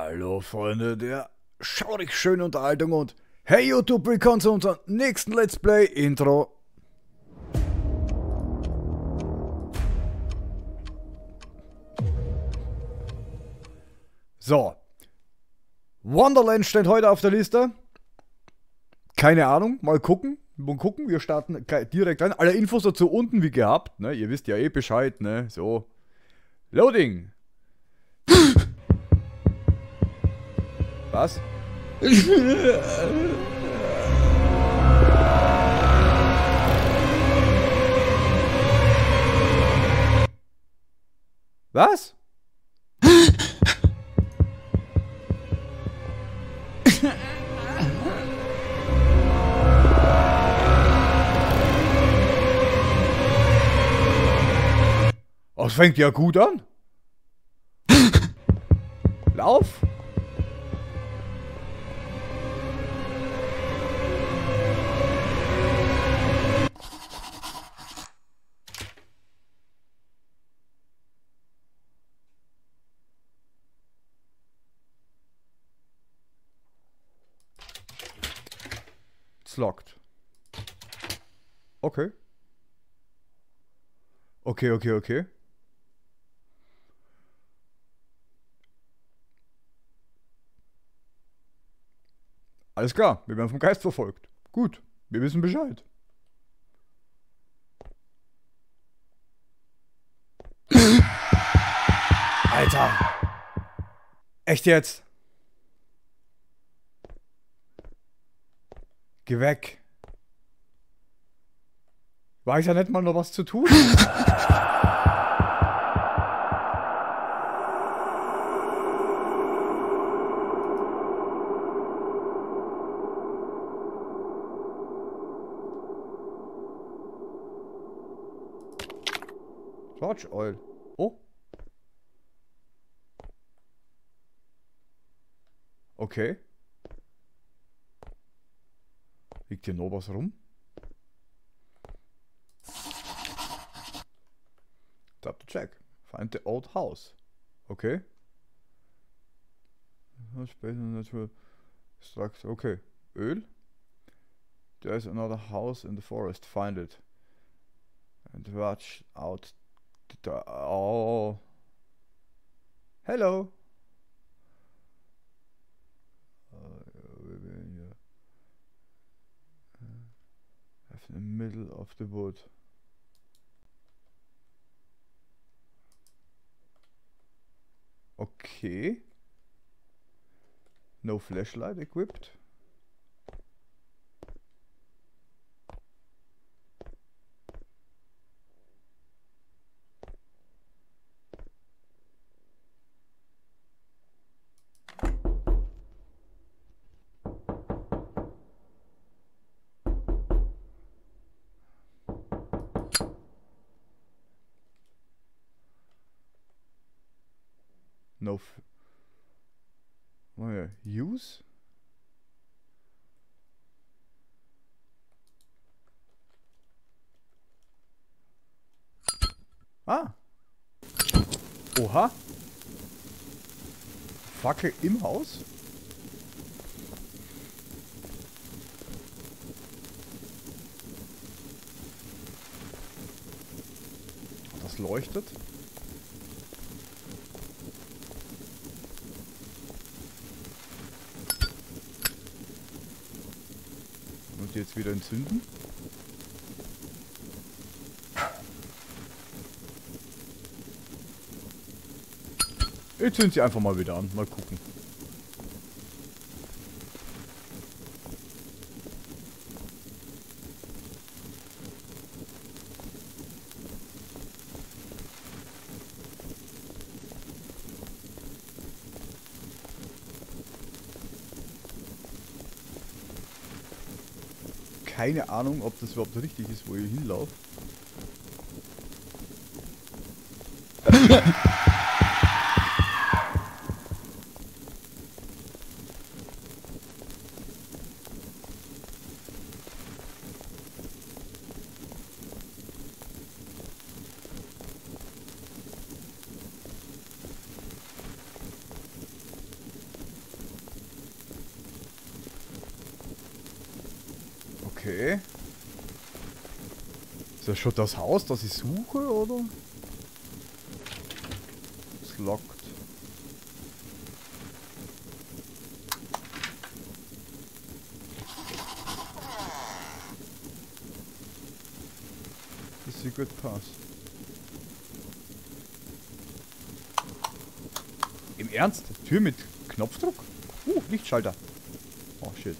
Hallo Freunde der schaurig schönen Unterhaltung und hey YouTube, willkommen zu unserem nächsten Let's Play Intro. So, Wonderland steht heute auf der Liste. Keine Ahnung, mal gucken. Wir starten direkt rein. Alle Infos dazu unten wie gehabt, ne? Ihr wisst ja eh Bescheid, ne? So. Loading. Was? Was? Oh, das fängt ja gut an. Lauf. It's locked. Okay. Okay. Alles klar, wir werden vom Geist verfolgt. Gut, wir wissen Bescheid. Alter. Echt jetzt? Geh weg. Weiß ja nicht mal noch was zu tun. George Oil. Oh. Okay. Liegt hier noch was rum? Tap to check. Find the old house. Okay. Okay. Öl. There is another house in the forest. Find it. And watch out. Oh. Hello. In the middle of the wood. Okay. No flashlight equipped. No. Oh ja, use? Ah. Oha. Fackel im Haus? Das leuchtet. Und jetzt wieder entzünden. Ich zünd sie einfach mal wieder an. Mal gucken. Keine Ahnung, ob das überhaupt richtig ist, wo ich hinlaufe. Okay. Ist das schon das Haus, das ich suche, oder? Es lockt. The secret pass. Im Ernst? Tür mit Knopfdruck? Lichtschalter. Oh shit.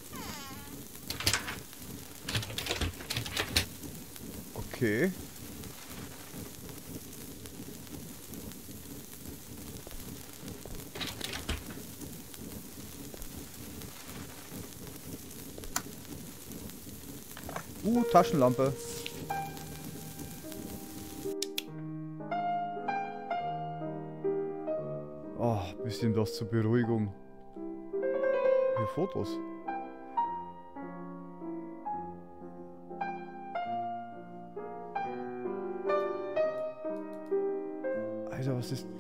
Okay. Taschenlampe. Oh, bisschen was zur Beruhigung. Hier Fotos. Alter, was ist...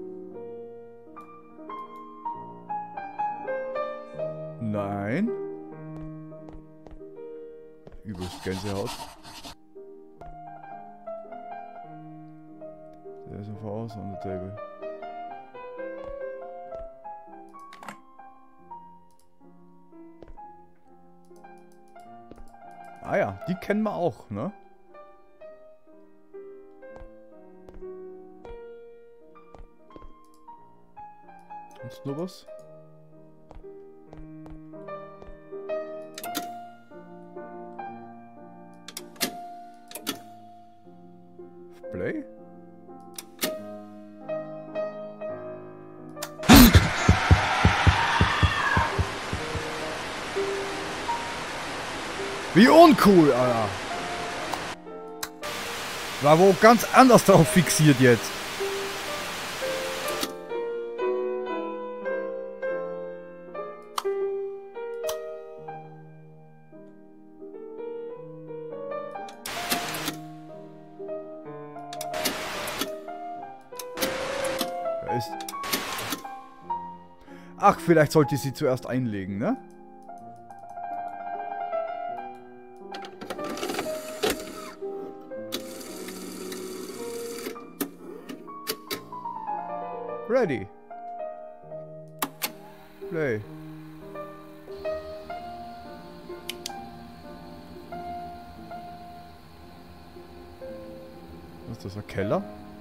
Nein. Übelst Gänsehaut. Der ist einfach aus on the table. Ah ja, die kennen wir auch, ne? Sonst nur was? Play? Wie uncool, Alter. War wo ganz anders drauf fixiert jetzt. Ach, vielleicht sollte ich sie zuerst einlegen, ne? Ready. Play. Was ist das, ein Keller?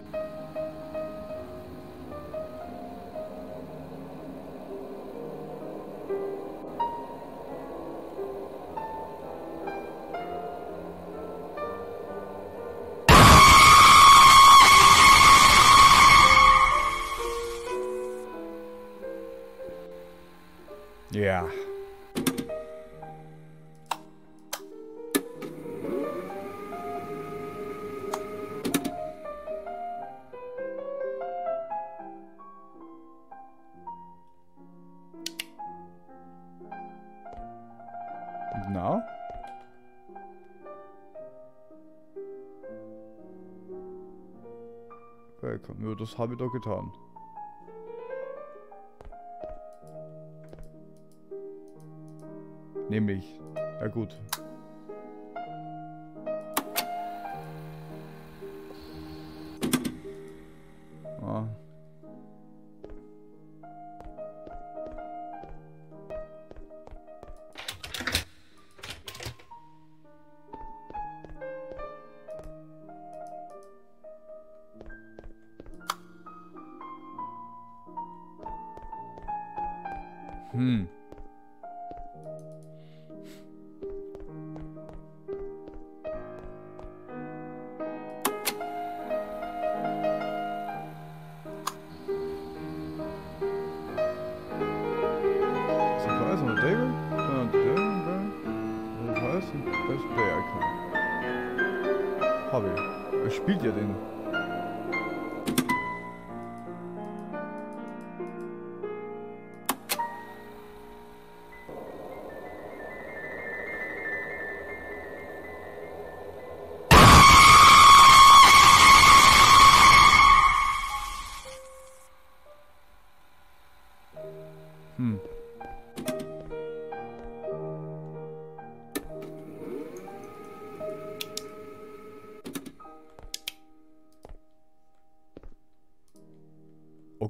Ja. Na? Willkommen. Ja, das habe ich doch getan. Nämlich. Ja gut. Ah. Er spielt ja den.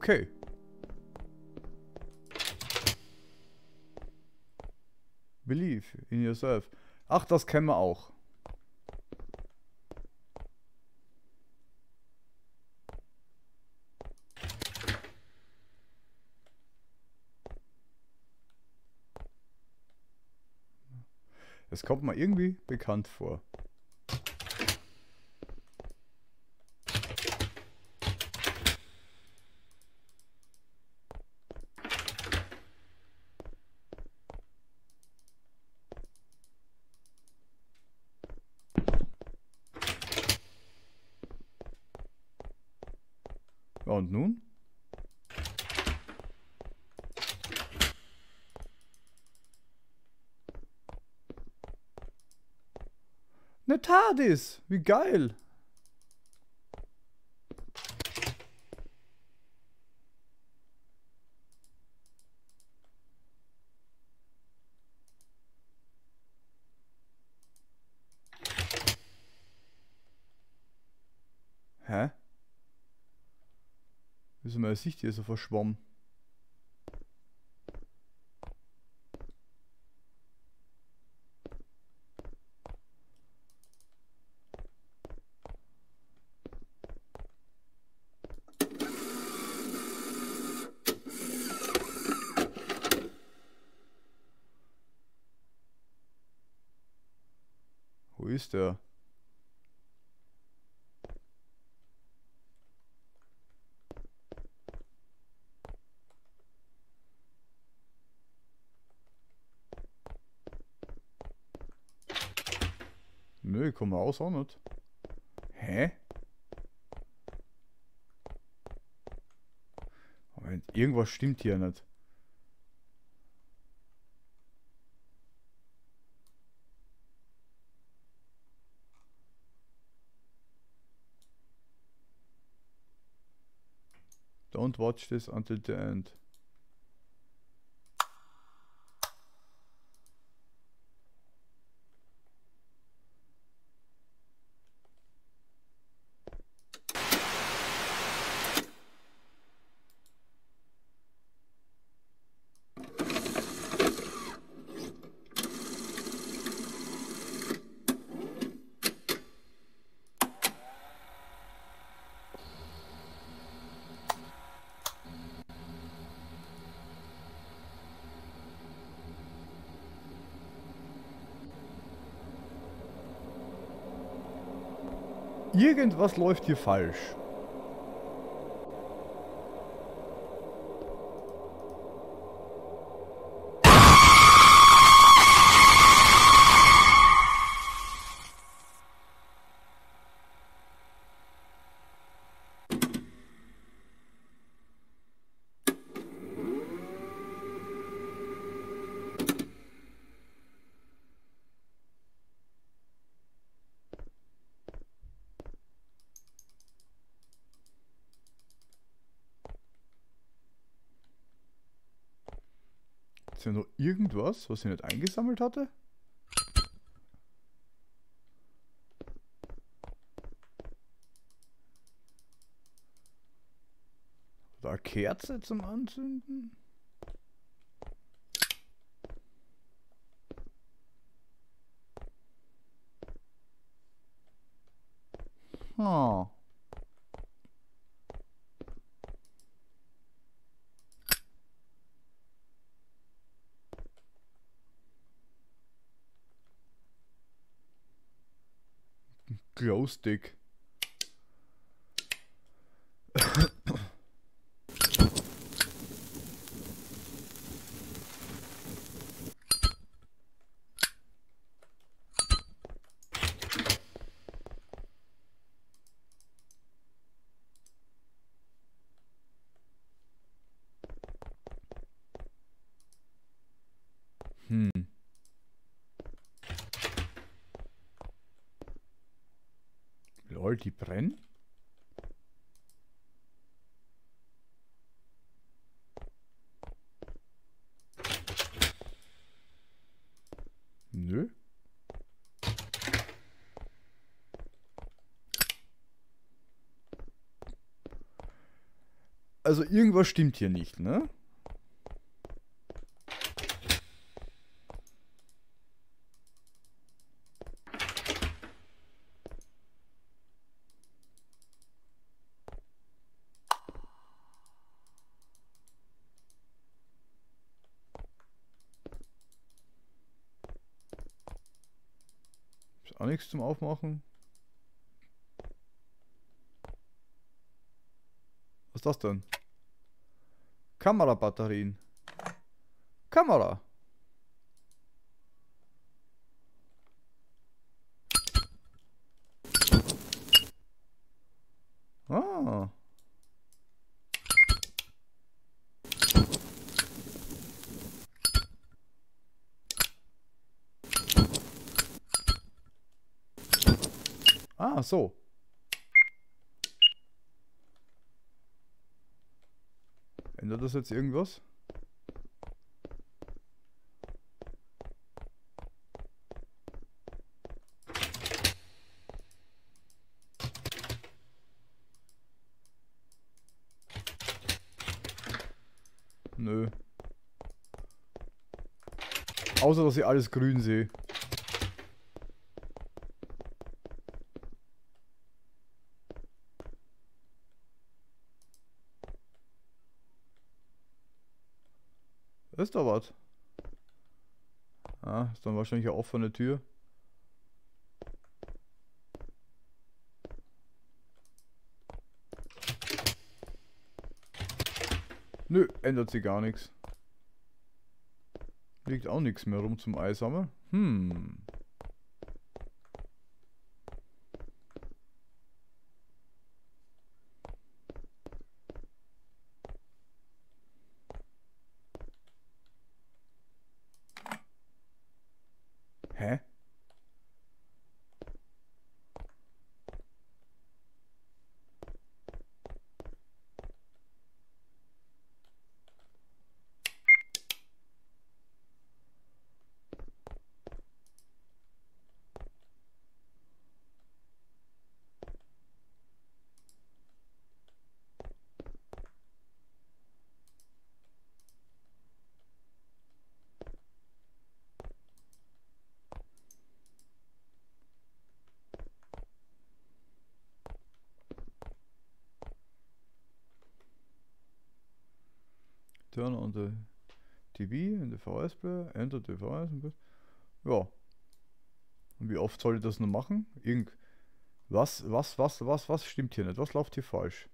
Okay. Believe in yourself. Ach, das kennen wir auch. Das kommt mir irgendwie bekannt vor. Ja, und nun? Eine TARDIS! Wie geil! Hä? Wieso meine Sicht hier so verschwommen? Wo ist der? Nö, ich komme raus auch nicht. Hä? Moment, irgendwas stimmt hier nicht. Don't watch this until the end. Irgendwas läuft hier falsch. Ist ja noch irgendwas, was ich nicht eingesammelt hatte? Oder eine Kerze zum Anzünden? Hm. Glowstick. Hm. Lol, die brennen? Nö. Also irgendwas stimmt hier nicht, ne? Ist auch nichts zum Aufmachen. Was ist das denn? Kamerabatterien. Kamera. Ah. Ah, so. Ändert das jetzt irgendwas? Nö. Außer, dass ich alles grün sehe. Ist da was? Ah, ist dann wahrscheinlich eine offene Tür. Nö, ändert sich gar nichts. Liegt auch nichts mehr rum zum Eisammeln. Hä? Turn on the TV in the VS Player, enter the VS. Ja. Und wie oft soll ich das noch machen? Was stimmt hier nicht? Was läuft hier falsch?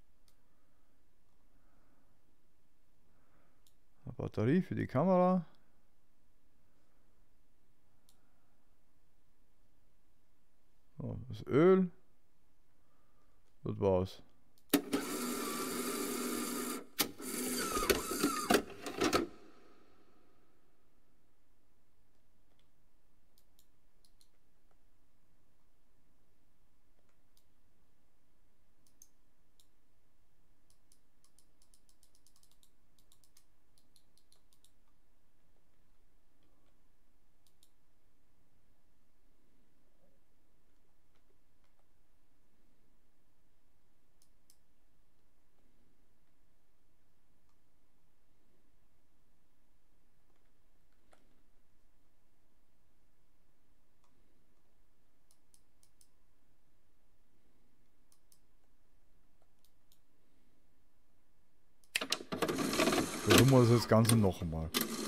Eine Batterie für die Kamera. Oh, das Öl. Das war's. Versuchen wir das Ganze noch einmal.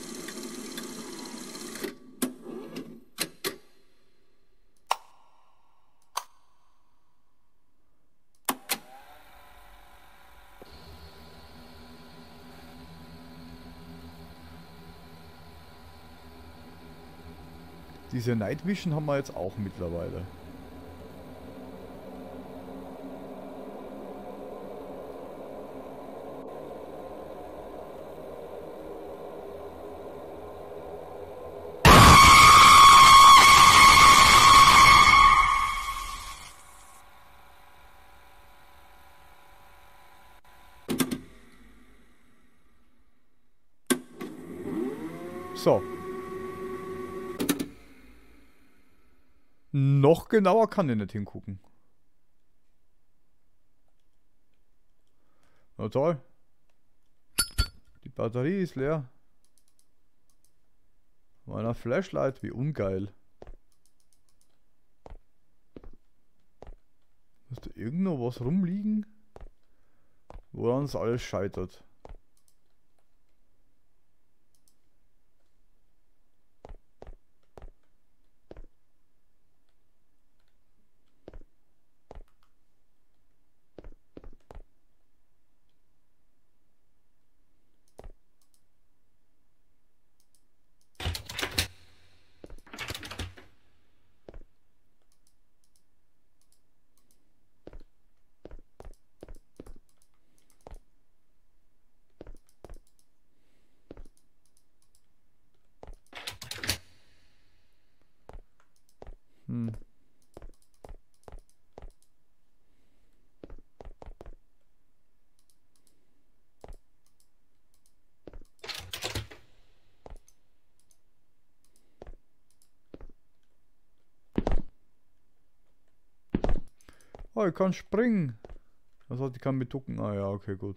Diese Night Vision haben wir jetzt auch mittlerweile. So. Noch genauer kann ich nicht hingucken. Na toll. Batterie ist leer. Meiner Flashlight, wie ungeil. Müsste irgendwo was rumliegen, woran es alles scheitert. Hm. Oh, ich kann springen. Was hat, ich kann mit ducken. Ah ja, okay, gut.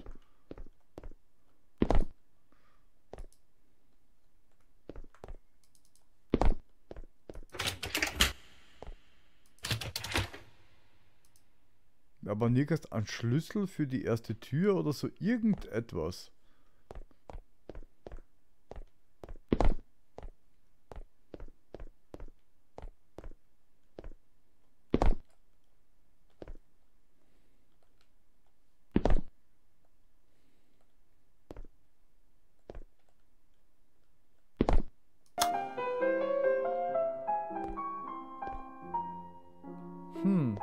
Aber nirgends ein Schlüssel für die erste Tür oder so irgendetwas. Hm.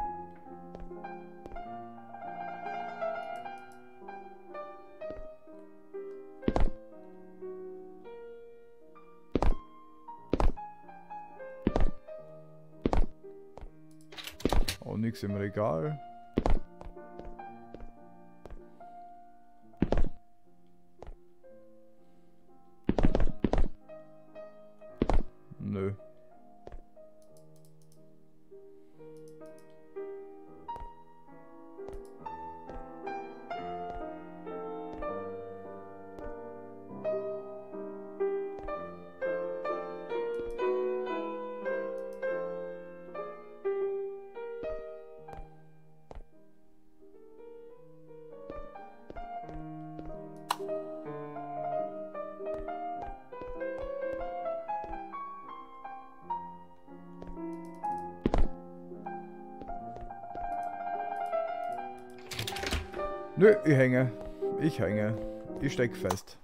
Auch nichts im Regal. Nö. Nö, ich hänge. Ich hänge. Ich steck fest.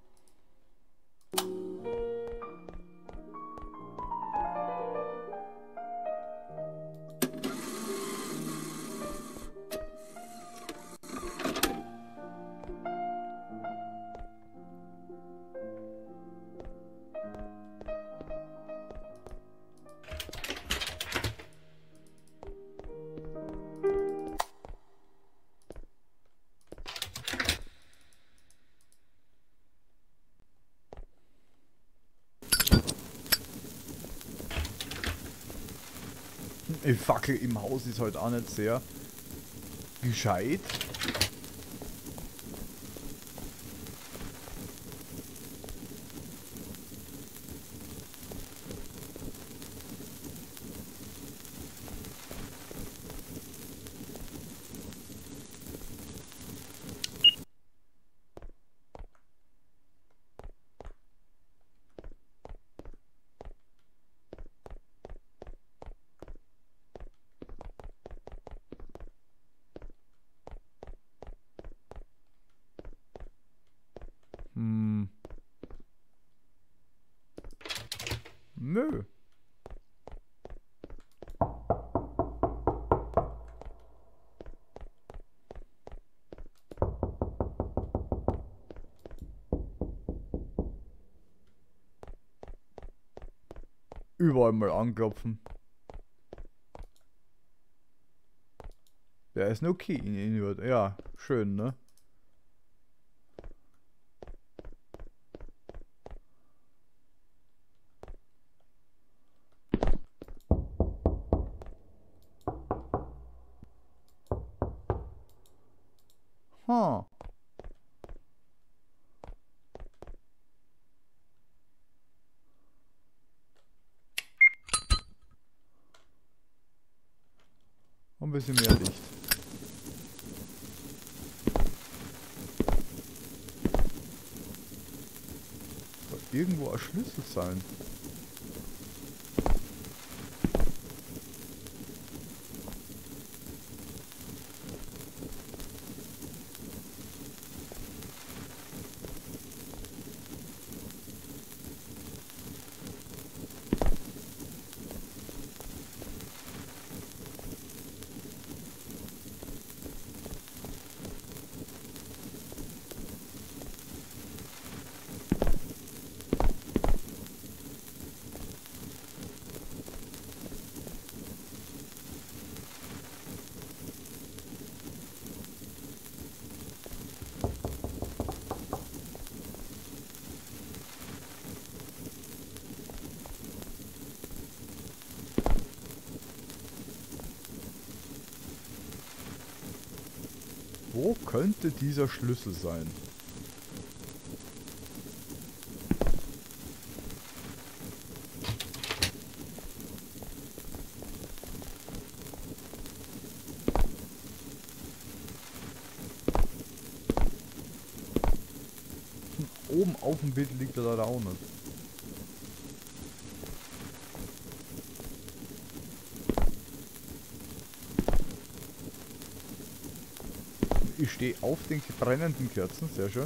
Die Fackel im Haus ist halt auch nicht sehr gescheit. Hm. Nö. Überall mal anklopfen. Der ist okay. Ja, schön, ne? Huh. ein bisschen mehr Licht. Soll irgendwo ein Schlüssel sein. Wo könnte dieser Schlüssel sein? Oben auf dem Bild liegt er leider auch nicht. Ich stehe auf den brennenden Kerzen, sehr schön.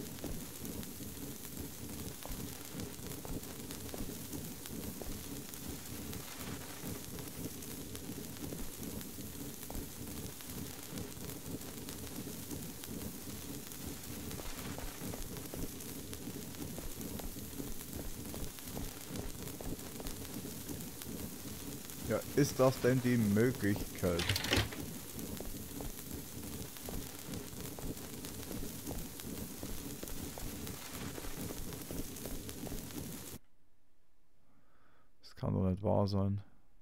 Ja, ist das denn die Möglichkeit? Das kann doch nicht wahr sein.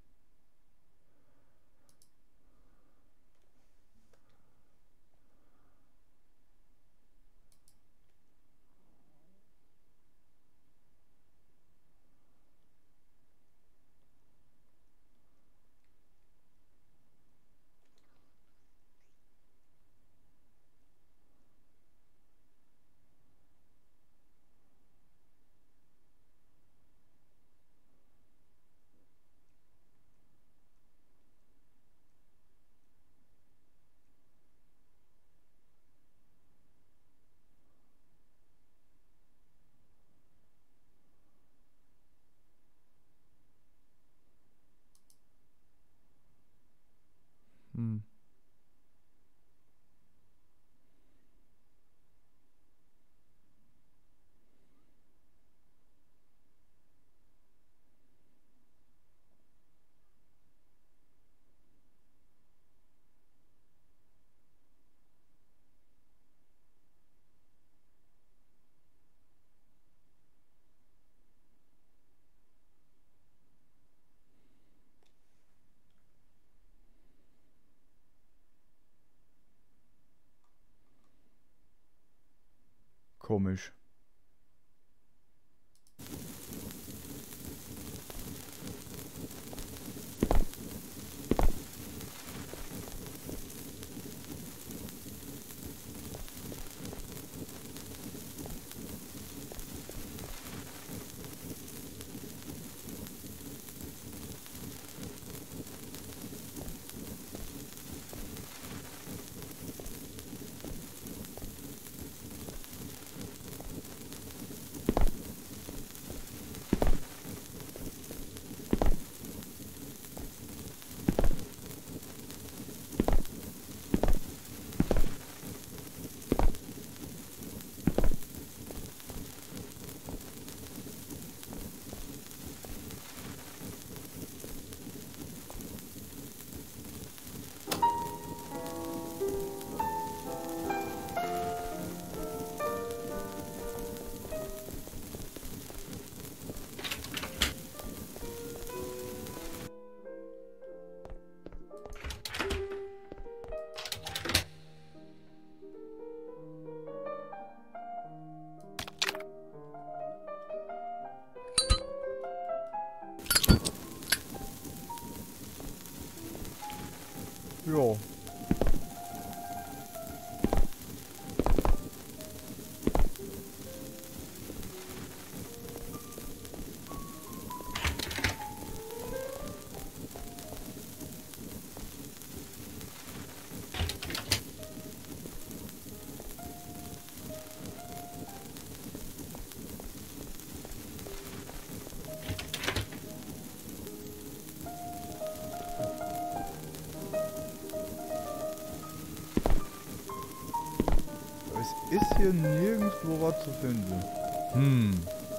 Hm. Komisch. Ja. Es ist hier nirgendwo was zu finden. Hm.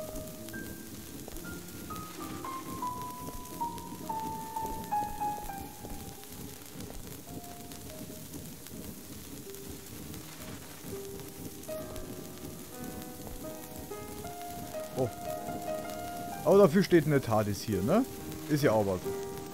Oh. Aber dafür steht eine TARDIS hier, ne? Ist ja auch was.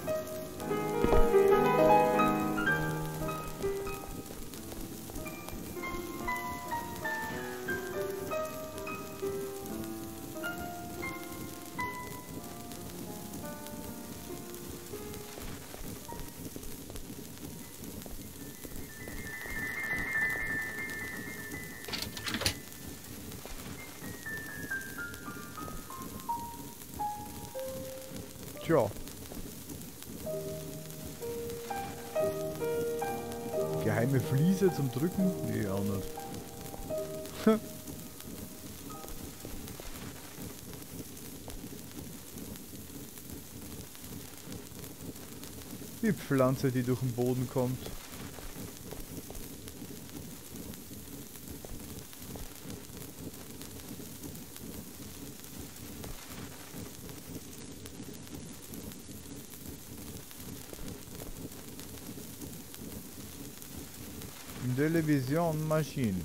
Tja. Geheime Fliese zum Drücken? Nee, auch nicht. Die Pflanze, die durch den Boden kommt. Television Machine.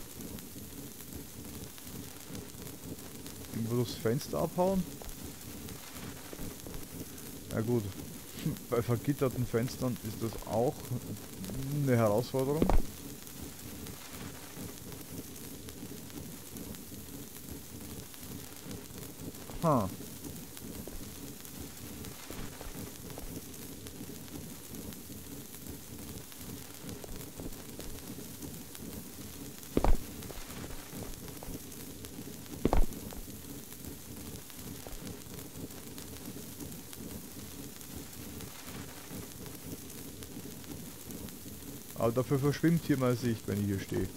Irgendwo das Fenster abhauen? Ja gut. Bei vergitterten Fenstern ist das auch eine Herausforderung. Ha. Aber dafür verschwimmt hier meine Sicht, wenn ich hier stehe.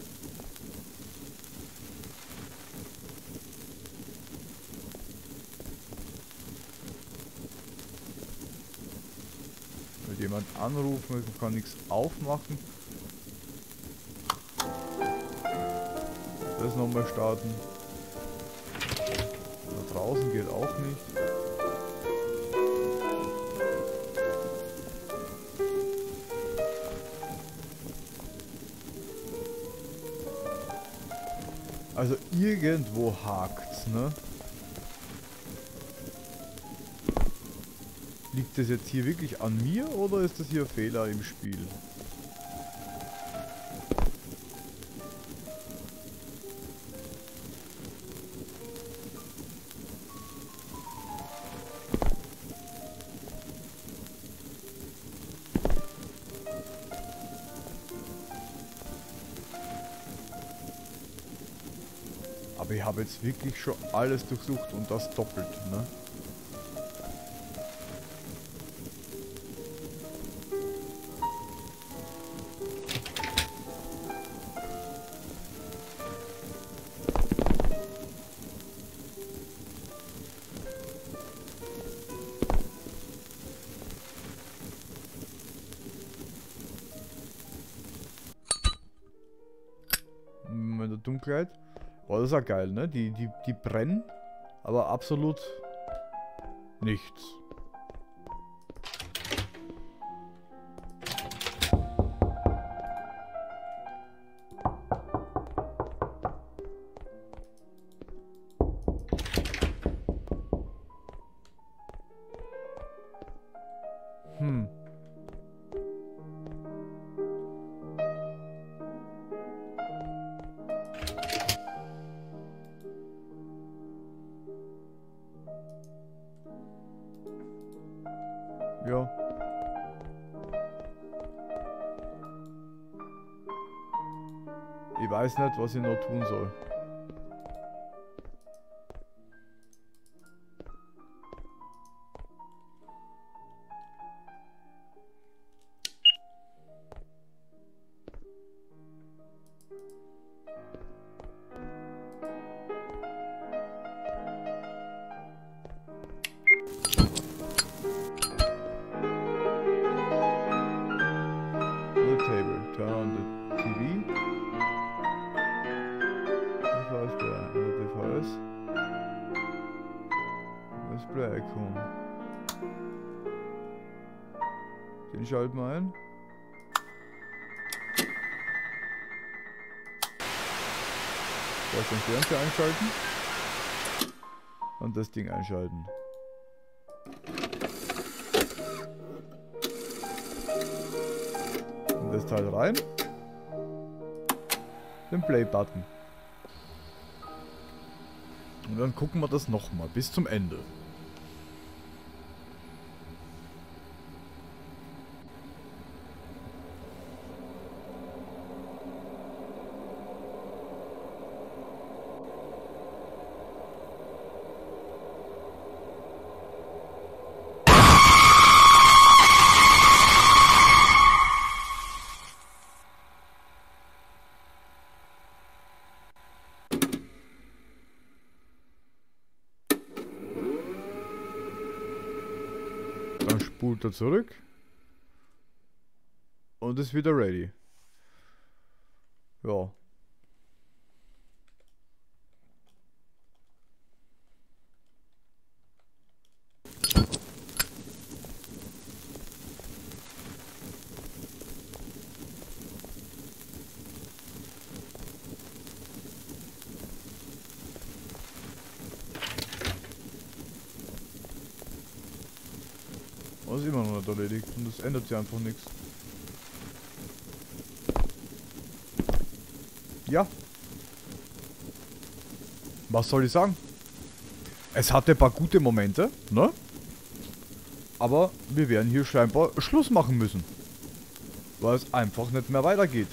Mit jemand anrufen, ich kann nichts aufmachen. Das nochmal starten. Da draußen geht auch nicht. Also irgendwo hakt's, ne? Liegt das jetzt hier wirklich an mir oder ist das hier ein Fehler im Spiel? Aber ich habe jetzt wirklich schon alles durchsucht und das doppelt, ne? In der Dunkelheit. Boah, das ist ja geil, ne? Die brennen, aber absolut nichts. Hm. Ja. weiß nicht, was ich noch tun soll. Turn on the TV. Device. Display Icon. Den schalten wir ein. Vielleicht den Fernseher einschalten. Und das Ding einschalten. Das Teil rein. Den Play-Button. Und dann gucken wir das nochmal bis zum Ende. Dann spult er zurück. Und ist wieder ready. Ja. Das ist immer noch nicht erledigt und das ändert sich einfach nichts. Ja. Was soll ich sagen? Es hatte ein paar gute Momente, ne? Aber wir werden hier scheinbar Schluss machen müssen. Weil es einfach nicht mehr weitergeht.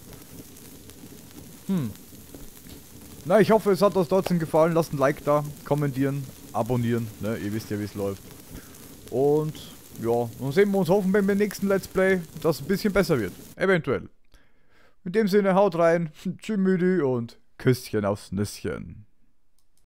Na, ich hoffe, es hat euch trotzdem gefallen. Lasst ein Like da, kommentieren, abonnieren, ne? Ihr wisst ja, wie es läuft. Und ja, dann sehen wir uns hoffentlich beim nächsten Let's Play, dass es ein bisschen besser wird. Eventuell. In dem Sinne, haut rein, tschüss müdi und Küsschen aufs Nüsschen.